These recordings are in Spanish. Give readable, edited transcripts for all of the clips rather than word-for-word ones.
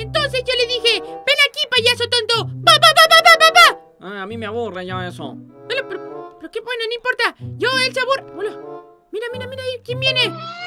Entonces yo le dije, ven aquí, payaso tonto. ¡Pa, pa, pa, pa, pa, pa, pa! A mí me aburre ya eso. Pero qué bueno, no importa. El sabor... Hola. Mira, ahí, ¿quién viene?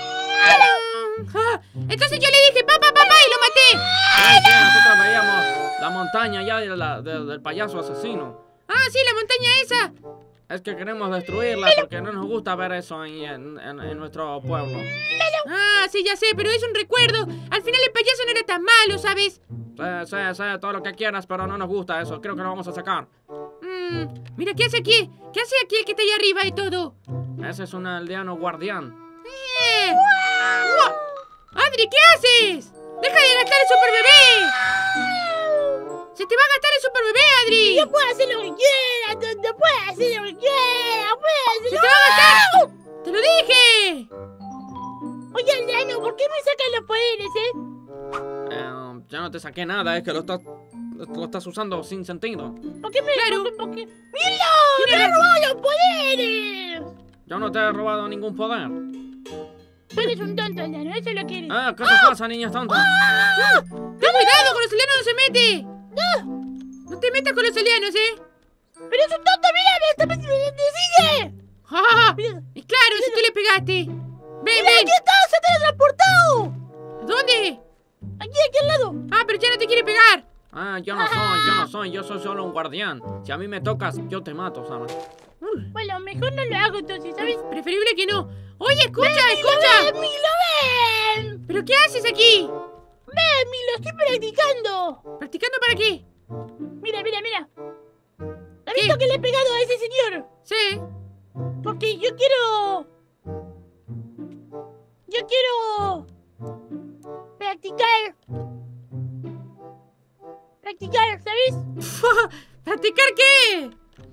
Entonces yo le dije, pa, pa, pa, pa, y lo maté. Sí, nosotros veíamos la montaña ya del payaso asesino. Ah, sí, la montaña esa. Es que queremos destruirla porque no nos gusta ver eso ahí en nuestro pueblo. Ah, sí, ya sé, pero es un recuerdo. Al final el payaso no era tan malo, ¿sabes? Sí, todo lo que quieras, pero no nos gusta eso. Creo que lo vamos a sacar. Mira, ¿qué hace aquí? ¿Qué hace aquí el que está ahí arriba y todo? Ese es un aldeano guardián. ¡Wow! ¡Adri, ¿qué haces? ¡Deja de gastar el super bebé! ¡Se te va a gastar el super bebé, Adri! Yo puedo hacer lo que quiera, tonto. Puedo hacer lo que quiera. ¡Se te va a gastar! ¡Te lo dije! Oye, aldeano, ¿por qué me sacan los poderes, Ya no te saqué nada, es que lo estás usando sin sentido. ¿Por qué me... Claro. ¿Por qué? ¡Mira! ¡Me han robado los poderes! Yo no te he robado ningún poder. Tú eres un tonto, aldeano, eso es lo que eres. ¿Qué te pasa, niña tonta? ¡Ten cuidado con los aldeanos, no se mete! No te metas con los aldeanos, ¡Pero es un tonto, mira! ¡Me sigue! Y claro, si tú le pegaste. Ven, ¡Mira, aquí está! ¡Se ha teletransportado! ¿Dónde? Aquí al lado. Ah, pero ya no te quiere pegar. Yo soy solo un guardián. Si a mí me tocas, yo te mato, ¿sabes? Bueno, mejor no lo hago entonces, ¿sabes? Preferible que no. Oye, escucha. ¡Ven, Milo, ven! ¿Pero qué haces aquí? ¡Ven, Milo! ¡Estoy practicando! ¿Practicando para qué? Mira. ¿Has visto que le he pegado a ese señor? Sí. Porque yo quiero practicar, ¿sabes? ¿Practicar qué?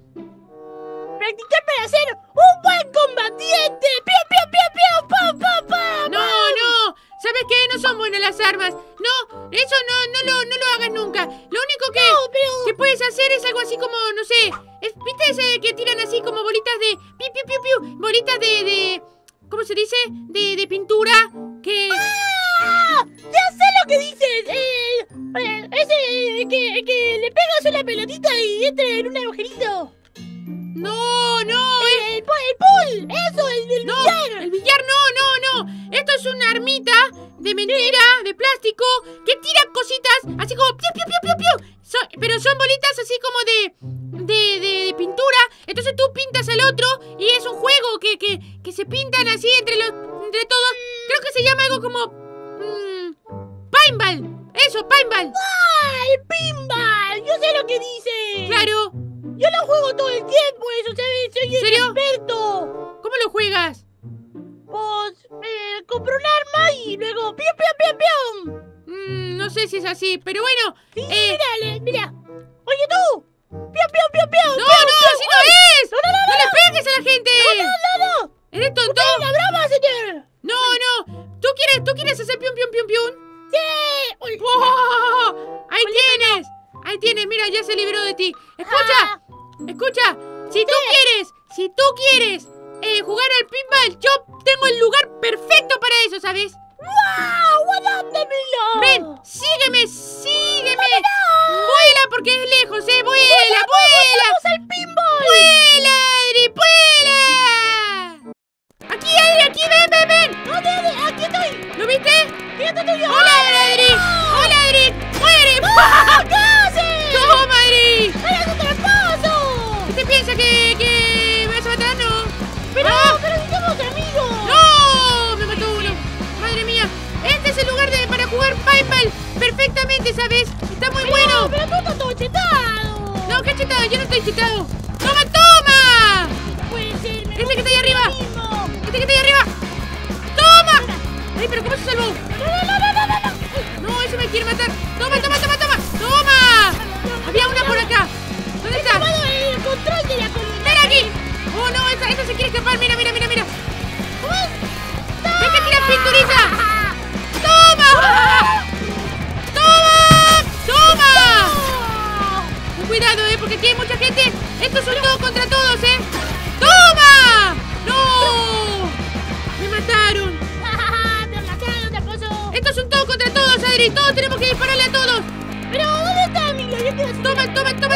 Practicar para ser un buen combatiente. ¡Piu, piu, piu, piu! ¡Pam, pam, pam! No. ¿Sabes qué? No son buenas las armas. No, eso no lo hagas nunca. Lo único que puedes hacer es algo así como, no sé. ¿Viste ese que tiran así como bolitas de... Piu, piu, piu, piu? Bolitas de ¿cómo se dice? De pintura. Que... ¡Ah! ¡Ya sé lo que dices! Ese que le pegas una pelotita y entra en un agujerito. No. El pool. Eso, el billar. El billar no. Esto es una armita de mentira, de plástico, que tira cositas así como piu, piu, piu, piu, piu. Pero son bolitas así como de pintura. Entonces tú pintas al otro y es un juego que se pintan así entre todos. Creo que se llama algo como paintball. Eso, paintball. ¡Ah! ¡El pinball! Yo sé lo que dices. Claro. Yo lo juego todo el tiempo, eso, ¿sabes? Soy el ¿Serio? experto. ¿Cómo lo juegas? Pues, compro un arma y luego ¡pium, pium, pium, pium! No sé si es así, pero bueno. Sí, mira. ¡Oye, tú! ¡Pium, pium, pium, pium! No, así no es. No le pegues a la gente. No. ¿Eres tonto? ¡Es la broma, señor! No. ¿Tú quieres hacer pium, pium, pium, pium? ¡Sí! Uy. ¡Oh! Ahí tienes, mira, ya se libró de ti. Escucha, si tú quieres jugar al pinball, yo tengo el lugar perfecto para eso, ¿sabes? ¡Wow! ¿A dónde, Milo? Ven, sígueme. Vuela porque es lejos, vuela. ¡Vamos al pinball! ¡Vuela, Adri, vuela! Aquí, Adri, ven. ¿Dónde? ¡Aquí estoy! ¿Lo viste? ¡Fíjate tuyo! ¡Hola, Adri! ¡Muere! ¿Qué haces? ¡Toma, Adri! ¡Eres un tramposo! ¿Qué te piensas que me vas a matar, no? Pero si somos amigos. ¡No! Me mató uno. Madre mía. Este es el lugar para jugar paintball perfectamente, ¿sabes? Está muy bueno. Pero tú estás todo chetado. No, ¿qué chetado? Yo no estoy chetado. ¡Toma! No puede ser. Este que está ahí arriba. Mismo. ¡Toma! Ay, pero ¿cómo se salvó? No. No, ese me quiere matar. ¡Toma! Había una por acá. ¿Dónde He está? tomado el control de la colina. ¡Ven aquí! Oh, no, esa se quiere escapar. Mira. ¿Cómo es? ¡Ven que tira pinturita! ¡Toma! Con cuidado, porque aquí hay mucha gente. Esto es un todo contra todos, ¡Toma! ¡No! Me mataron. ¡Me mataron, tramposo! Esto es un todo contra todos, Adri. Adri, todos tenemos que dispararle a todos. Pero, ¿dónde está Milo? Yo quiero hacer... Toma.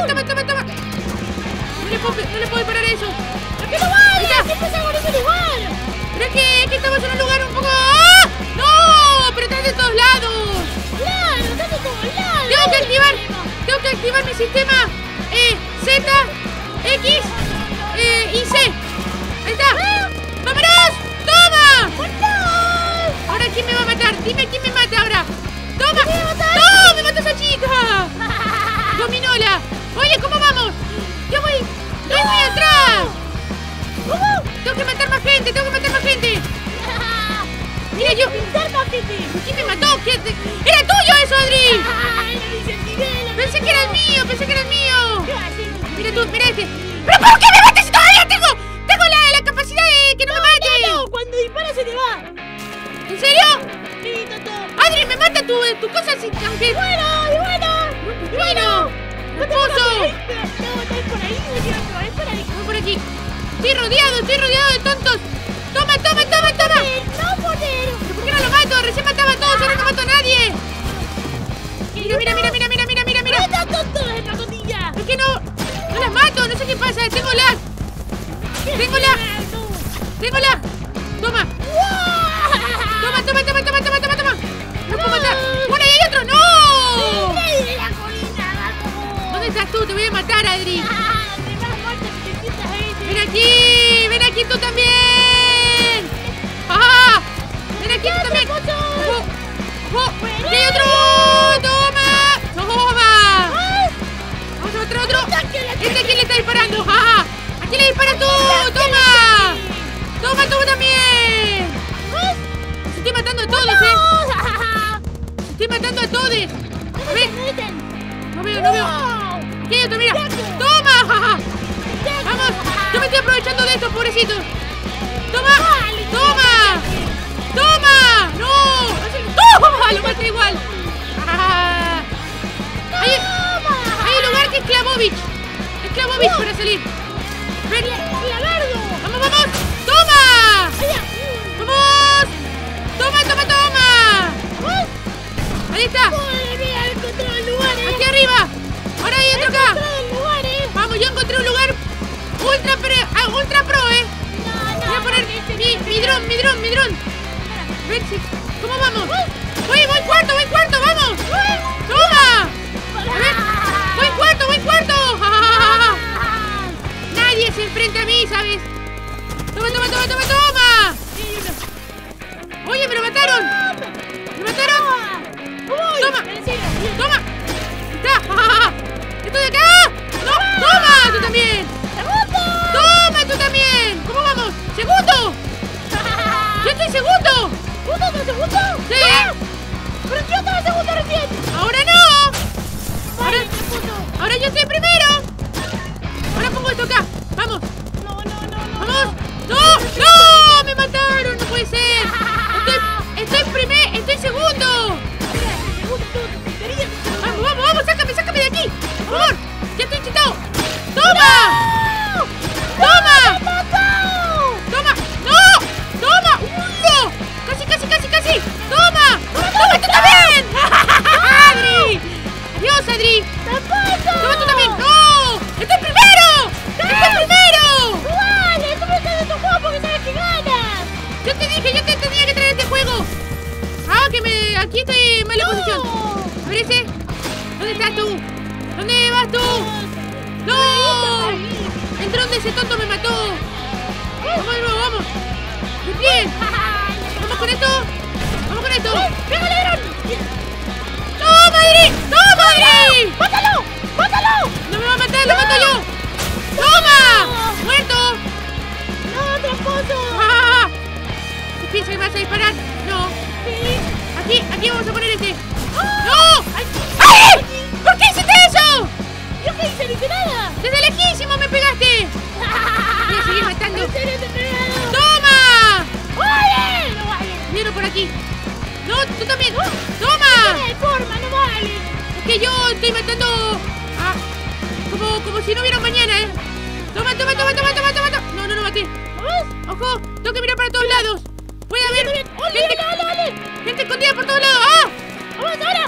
No le puedo disparar a eso. ¿Por qué no vale? ¿Qué pasa con ese lugar? Pero es que estamos en un lugar un poco... ¡Ah! ¡No! Pero están de todos lados. Claro, están de todos lados. Tengo que activar mi sistema Z, X y C. Ahí está. ¡Vámonos! ¡Toma! Ahora, ¿quién me va a matar? Dime quién me mata ahora. ¡Toma! ¡No! ¡Me mató esa chica! ¡Dominola! Oye, ¿cómo vamos? Yo voy muy atrás. Tengo que matar más gente. Mira, yo... ¿Quién me mató? ¡Era tuyo eso, Adri! Pensé que era el mío. Mira tú, mira este. ¿Pero por qué me matas si todavía tengo la capacidad de que no me mate? No, cuando disparas se te va. ¿En serio? Sí, Toto. Adri, me mata tu cosa aunque... Bueno. ¡Esposo! No, estás por ahí, Voy por aquí. Estoy rodeado de tontos. Toma. No, poner. ¿Por qué no lo mato? Recién mataba a todos, ahora no mato a nadie. Mira. ¿Dónde están tontos en la cotilla? Es que no las mato, no sé qué pasa. Tengo lag. Toma. No puedo matar. ¡Bueno, y hay otro! ¡No! De la colina, vamos. ¿Dónde estás tú? Te voy a matar, Adri. De más muertes que te sientas ahí. Ven aquí tú también. ¡Ah! Ven aquí tú también. ¡Aquí hay otro! ¡Toma! Vamos a matar a otro. ¿A quién le está disparando? ¡Ja! ¿A quién le disparas tú? ¡Toma! Tú también. Se estoy matando a todos, A ver. No veo. Aquí hay otro, mira. ¡Toma! Vamos. Yo me estoy aprovechando de estos, pobrecitos. ¡Toma! ¡No! ¡Toma! Lo maté igual. Hay un lugar que es Klavovich para salir. Ven. ¡Vamos! ¡Toma! ¡Vamos! ¡Toma! Ahí está. Aquí arriba. Ahora hay otro acá. Vamos, yo encontré un lugar ultra pro, Voy a poner mi dron. A ver si... ¿Cómo vamos? Voy cuarto, vamos. ¡Toma! A ver. Voy cuarto. Nadie se enfrenta a mí, ¿sabes? Toma. Oye, me lo mataron. Toma. Está. Estoy de acá. No. Toma, tú también. Toma, tú también. ¿Cómo vamos? ¡Segundo! ¡Yo estoy segundo! ¿Segundo? Sí. Pero yo estaba segundo recién. Ahora no. Vale, Ahora yo estoy primero. Ahora pongo esto acá. Vamos. No. ¡Vamos! ¡No! ¡Me mataron! ¡No puede ser! ¡Estoy segundo! ¡Vamos! ¡Sácame de aquí! ¡Por favor! ¡Ya estoy chitado! ¡Toma! ¡No! ¡No! ¡Casi! ¡Toma! ¡Tú también! ¡Adri! ¡Adiós, Adri! ¡Toma tú también! ¡No! ¡Estoy primero! ¡Vale! ¡Tú me estás de tu juego porque sabes que ganas! Yo te dije, yo te tenía que traer este juego. Aquí estoy en mala posición. A ver ese. ¿Dónde estás tú? ¿Dónde vas tú? ¡No! El dron de ese tonto me mató. Vamos. Bien. Vamos con esto. ¡Pégale, dron! ¡Toma, Adri! ¡Mátalo! No me va a matar, lo mato yo. ¡Toma! ¡Muerto! ¡No, tramposo! ¿Qué piensas que vas a disparar? No. Aquí vamos a poner este. ¡No! ¡Ay! ¿Por qué hiciste eso? ¿Yo qué hice? ¡No hice nada! ¡Desde lejísimo me pegaste! Voy a seguir matando. ¿En serio te he pegado? ¡Toma! ¡Vale! ¡No vale! Viene por aquí. ¡No! ¡Tú también! No ¡Toma! hay forma! ¡No vale! Es que yo estoy matando como si no hubiera un mañana, Toma. No maté. ¿Vamos? Ojo, tengo que mirar para todos lados. Puede haber Dale. gente escondida por todos lados. ¡Vamos ahora!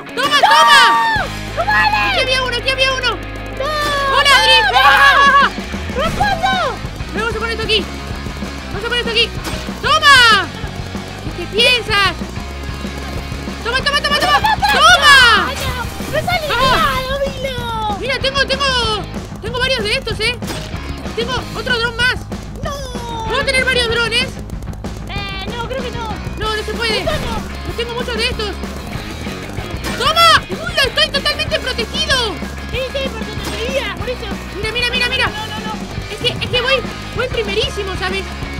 aquí había uno. ¡No! ¡Hola, Adri! ¡No! ¡Ah! ¡Tramposo! Vamos a poner esto aquí. Vamos a poner esto aquí. ¡Toma! ¿Qué te piensas? ¡Toma, toma, toma, toma! ¡Toma! ¡Ay, no! ¡Me sale Ah. nada, Milo! Mira, tengo varios de estos, ¿eh? Tengo otro dron más. ¡No! ¿Puedo tener varios drones? No, creo que no. No, no se puede. Esto no. Yo tengo muchos de estos. ¡Toma! ¡Uy, estoy totalmente protegido! Sí, por tu tontería, por eso. Mira, mira, mira, mira. No. Es que voy primerísimo, ¿sabes?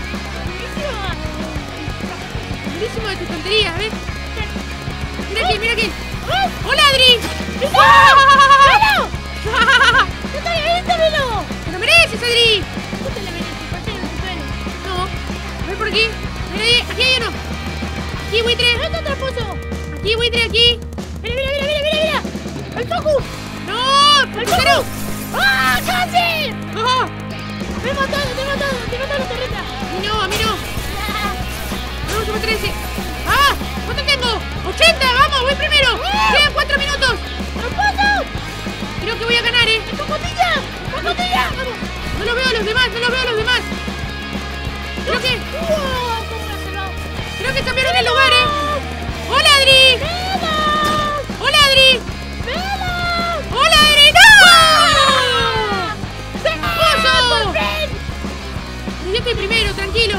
Primerísimo de tu tontería, ¿ves? Mira aquí. ¡Hola, Adri! ¡No! ¡No te mereces, Milo! ¡Te lo mereces, Adri! No te la mereces, parcero, no se suele. No. A ver por aquí. Mira ahí, aquí hay uno. Aquí, buitre. ¡No está tramposo! Aquí, buitre, aquí. ¡Mira! ¡El focus! ¡No! ¡El ¡Portero! focus! ¡Ah, casi! ¡Oh! ¡Me he matado la torreta! A mí no. Vamos a matar ese. ¡Ah! ¿Cuánto tengo? ¡80! ¡Vamos! ¡Voy primero! ¡Quedan 4 minutos! ¡Tramposo! Creo que voy a ganar, ¿eh? ¡Cocotilla! ¡Vamos! No lo veo a los demás. Creo que ¿Cómo me has salvado? cambiaron el lugar, ¿eh? ¡Hola, Adri! ¡Velas! ¡Hola, Adri! ¡Velas! ¡Hola, Adri! ¡No! ¡Oso! ¡Por fin! Yo estoy primero, tranquilo.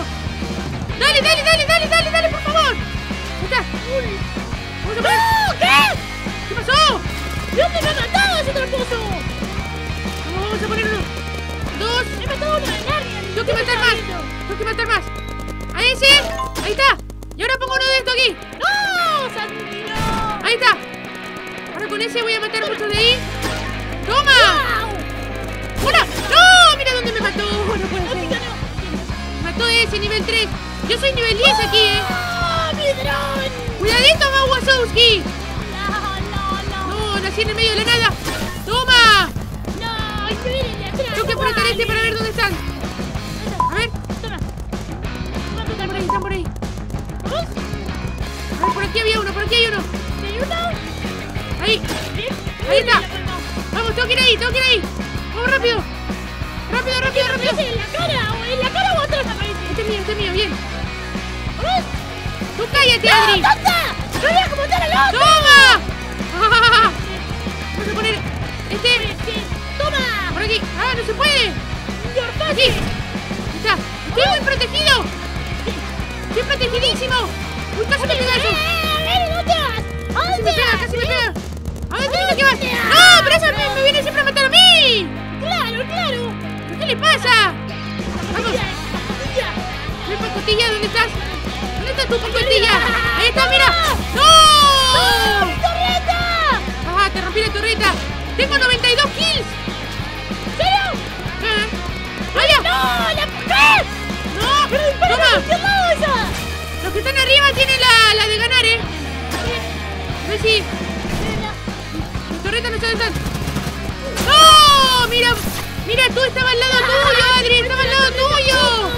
Dale, por favor. Ahí está. Vamos a poner... ¡No! ¿Qué? ¿Qué pasó? ¿Dónde me ha matado ese tramposo? Vamos a poner uno. 2. Me ha matado uno de Narnia. Tengo que matar más. A ese. Ahí está. Y ahora pongo uno de estos aquí. ¡No! ¡Santi, no! Ahí está. Ahora con ese voy a matar muchos de ahí. ¡Toma! ¡Wow! ¡Hola! ¡No! Mira dónde me mató. No puede ser. ¡No! Mató ese, nivel 3. Yo soy nivel 10 aquí, ¿eh? ¡Oh, mi dron! ¡Cuidadito, Mau Wazowski! No. No, nací en el medio de la nada. ¡Toma! No, y se vienen de atrás. Tengo que apretar este para ver dónde están. A ver, Toma. están por ahí. ¿Vamos? A ver, por aquí había uno, ¿Hay uno? Ahí, ¿Sí? ahí está. La palma. Vamos, tengo que ir ahí. Vamos rápido. Rápido. ¿Aparece en la cara? ¿O en la cara o atrás aparece? Este es mío, bien. ¿Vamos? Tú cállate, ¡No, Adri. tonta! ¡No voy a matar al otro! ¡Toma! Vamos a poner este Sí. ¡Toma! por aquí. ¡Ah, no se puede! Aquí. Ahí está. Estoy muy protegido. Estoy protegidísimo. Uy, casi me pega eso. ¡No te vas! Casi me pega. ¿A dónde crees que vas? ¡No! Pero eso me viene siempre a matar a mí. ¡Claro! ¿Pero qué le pasa? Vamos. ¡Pacotilla! ¿Mi pacotilla? ¿Dónde estás? ¿Dónde está tu pacotilla? Ahí está, mira. ¡No! ¡Mi torreta! ¡Ah, te rompí la torreta! ¡Tengo 92 kills! ¿Serio? ¡Vaya! ¡No! ¡La qué! ¡No! ¡Pero dispara ¡Toma! por cualquier lado esa! Los que están arriba tienen la de ganar, ¿eh? A ver si... Las torretas no están... ¡No! Mira, tú estaba al lado tuyo, Adri. Estaba al lado tuyo.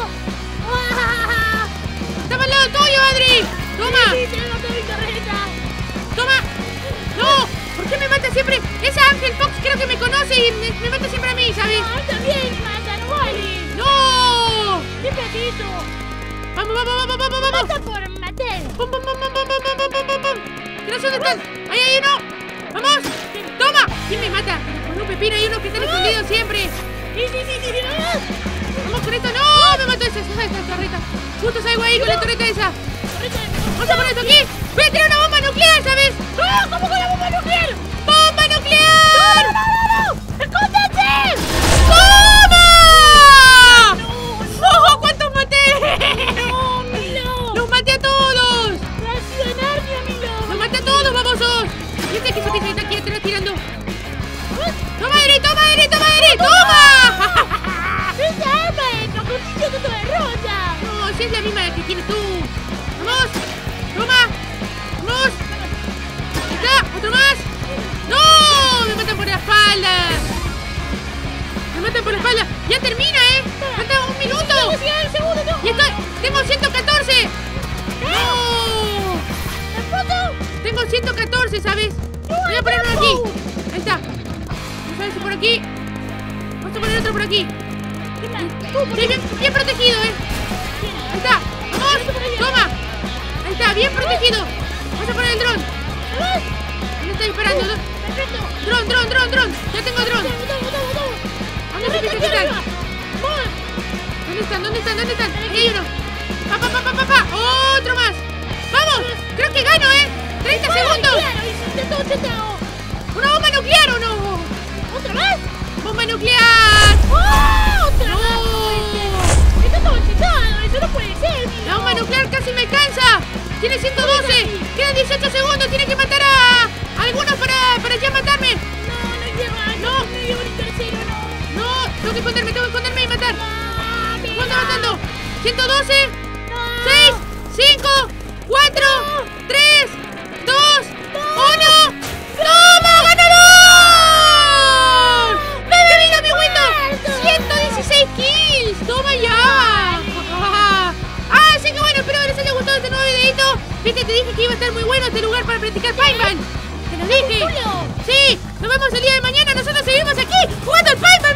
Estaba al lado tuyo, Adri. Toma. Sí, te mató mi torreta. Toma. No. ¿Por qué me mata siempre? Esa Ángel Fox creo que me conoce y me mata siempre a mí, ¿sabes? No, también me matan, no vale. ¡No! Siempre hace eso. Vamos. Mata por matar. ¡Pum! Que no sé dónde están. Ahí hay uno. ¡Vamos! ¡Toma! ¿Quién me mata? Con un pepino hay unos que están escondidos siempre. Sí, vamos. Vamos con esto. ¡No! Me mató esa torreta. Justo salgo ahí con la torreta esa. Torreta de Vamos a poner esto aquí. Voy a tirar una bomba nuclear, ¿sabes? ¡No! ¿Cómo con la bomba nuclear? ¡Bomba nuclear! ¡No! ¡Escóndete! ¡Toma! ¡No! ¡Oh! ¿Cuántos maté? ¡No, Milo! ¡Los maté a todos! ¡Nació en Narnia, Milo! ¡Los maté a todos, babosos! ¿Y este que se está aquí atrás tirando? ¡Toma, Adri! ¡Toma! ¡Esa arma de pacotillo no te derrota! No, si es la misma que tienes tú. ¡Vamos! ¡Toma! ¡Vamos! ¡Ahí está! ¡Otro más! ¡No! ¡Me matan por la espalda! ¡Ya termina, eh! ¡Falta un minuto! ¡Vamos a llegar al segundo, no! ¡Y estoy! ¡Tengo 114! ¡No! ¿Tampoco? Tengo 114, ¿sabes? Voy a ponerlo aquí. Ahí está. ver si por aquí. Vamos a poner otro por aquí. ¿Qué más? Sí, bien protegido, Ahí está. Vamos. Toma. Ahí está, bien protegido. Vamos a poner el dron. ¿Dónde está disparando? Perfecto. Dron. Ya tengo dron. ¿Dónde están? Ahí hay uno. Pa. Otro más. Vamos. Creo que gano, 30 segundos. ¿Una bomba nuclear o no? ¿Otra más? ¡Bomba nuclear! ¡Otra más! Esto está chetado, eso no puede ser. La bomba nuclear casi me alcanza. Tiene 112. Quedan 18 segundos. Tiene que matar a algunos para ya matarme. No llega. No llego ni tercero, no. No, tengo que esconderme y matar. ¿Cómo está matando? 112. 6, 5, 4, 3, 2, 1. ¡Toma, ganador! ¡Me he bebido mi Windows! 116 kills. ¡Toma ya! Así que bueno, espero que les haya gustado este nuevo videito. Viste, te dije que iba a estar muy bueno este lugar para practicar Paintball. Te lo dije. Sí, nos vemos el día de mañana. Nosotros seguimos aquí jugando al Paintball.